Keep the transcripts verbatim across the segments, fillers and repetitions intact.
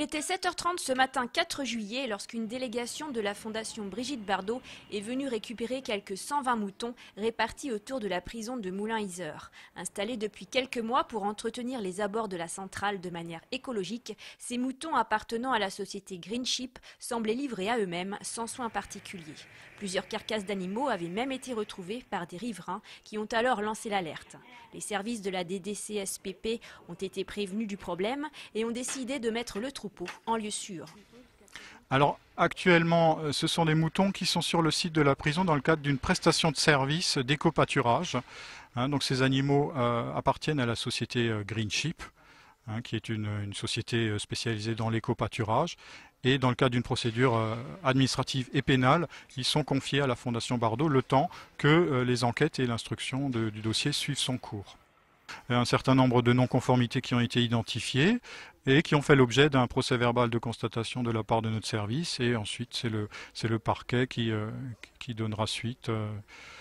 était sept heures trente ce matin quatre juillet lorsqu'une délégation de la Fondation Brigitte Bardot est venue récupérer quelques cent vingt moutons répartis autour de la prison de Moulins-Yzeure. Installés depuis quelques mois pour entretenir les abords de la centrale de manière écologique, ces moutons appartenant à la société Greenship semblaient livrés à eux-mêmes sans soin particulier. Plusieurs carcasses d'animaux avaient même été retrouvées par des riverains qui ont alors lancé l'alerte. Les services de la D D C S P P ont été prévenus du problème et ont décidé de mettre le troupeau en lieu sûr. Alors actuellement, ce sont des moutons qui sont sur le site de la prison dans le cadre d'une prestation de service d'éco-pâturage. Hein, donc ces animaux euh, appartiennent à la société euh, Greenship, hein, qui est une, une société spécialisée dans l'éco-pâturage. Et dans le cadre d'une procédure euh, administrative et pénale, ils sont confiés à la Fondation Bardot le temps que euh, les enquêtes et l'instruction du dossier suivent son cours. Un certain nombre de non-conformités qui ont été identifiées et qui ont fait l'objet d'un procès-verbal de constatation de la part de notre service. Et ensuite, c'est le, c'est le parquet qui, euh, qui donnera suite euh,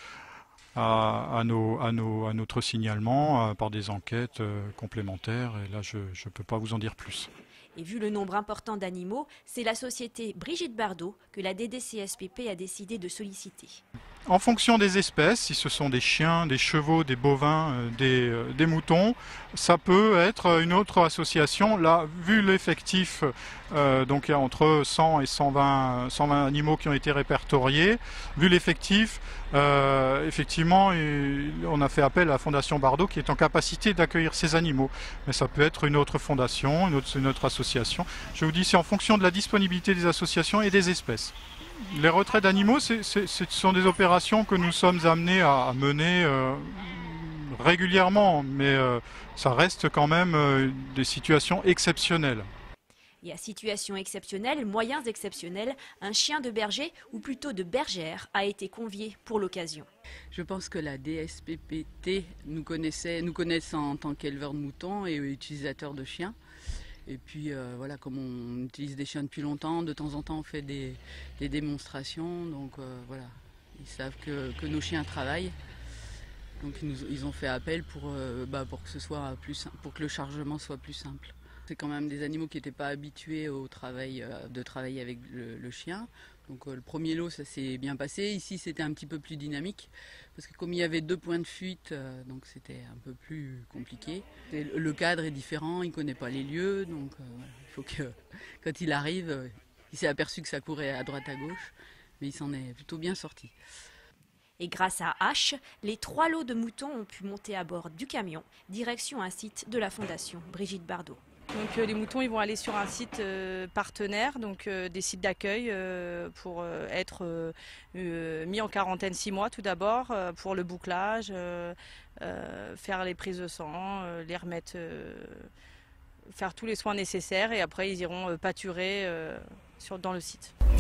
à, à, nos, à, nos, à notre signalement euh, par des enquêtes euh, complémentaires. Et là, je ne peux pas vous en dire plus. Et vu le nombre important d'animaux, c'est la société Brigitte Bardot que la D D C S P P a décidé de solliciter. En fonction des espèces, si ce sont des chiens, des chevaux, des bovins, euh, des, euh, des moutons, ça peut être une autre association. Là, vu l'effectif, euh, donc il y a entre cent et cent vingt, cent vingt animaux qui ont été répertoriés. Vu l'effectif, euh, effectivement, on a fait appel à la Fondation Bardot qui est en capacité d'accueillir ces animaux. Mais ça peut être une autre fondation, une autre, une autre association. Je vous dis, c'est en fonction de la disponibilité des associations et des espèces. Les retraits d'animaux, ce sont des opérations que nous sommes amenés à mener euh, régulièrement, mais euh, ça reste quand même euh, des situations exceptionnelles. Et à situation exceptionnelle, moyens exceptionnels, un chien de berger, ou plutôt de bergère, a été convié pour l'occasion. Je pense que la D S P P T nous connaissait, nous connaissent en tant qu'éleveurs de moutons et utilisateurs de chiens. Et puis euh, voilà, comme on utilise des chiens depuis longtemps, de temps en temps on fait des, des démonstrations. Donc euh, voilà, ils savent que, que nos chiens travaillent. Donc ils, nous, ils ont fait appel pour, euh, bah, pour, que ce soit plus, pour que le chargement soit plus simple. C'est quand même des animaux qui n'étaient pas habitués au travail, euh, de travailler avec le, le chien. Donc euh, le premier lot, ça s'est bien passé. Ici, c'était un petit peu plus dynamique parce que comme il y avait deux points de fuite, euh, donc c'était un peu plus compliqué. Et le cadre est différent, il ne connaît pas les lieux, donc euh, il faut que quand il arrive, euh, il s'est aperçu que ça courait à droite à gauche, mais il s'en est plutôt bien sorti. Et grâce à H, les trois lots de moutons ont pu monter à bord du camion, direction un site de la Fondation Brigitte Bardot. Donc euh, les moutons ils vont aller sur un site euh, partenaire, donc euh, des sites d'accueil euh, pour euh, être euh, euh, mis en quarantaine six mois tout d'abord, euh, pour le bouclage, euh, euh, faire les prises de sang, euh, les remettre, euh, faire tous les soins nécessaires et après ils iront euh, pâturer euh, sur, dans le site.